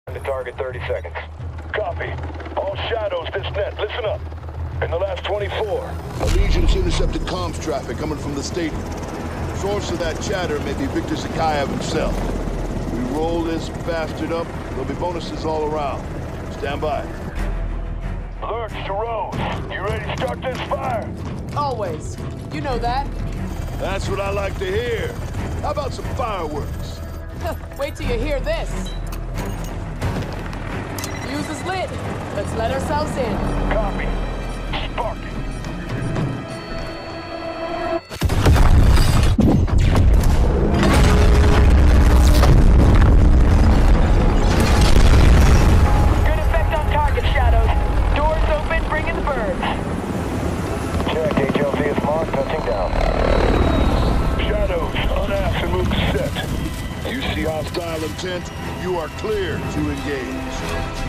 To target 30 seconds. Copy. All shadows, this net, listen up. In the last 24, Allegiance intercepted comms traffic coming from the stadium. Source of that chatter may be Victor Zakayev himself. We roll this bastard up, there'll be bonuses all around. Stand by. Lurch to Rose. You ready to start this fire? Always. You know that. That's what I like to hear. How about some fireworks? Wait till you hear this. Fuse is lit. Let's let ourselves in. Copy. Spark it. Good effect on target, Shadows. Doors open, bring in the birds. Check, HLZ is marked, touching down. Shadows, unass and move to set. You see hostile intent, you are clear to engage.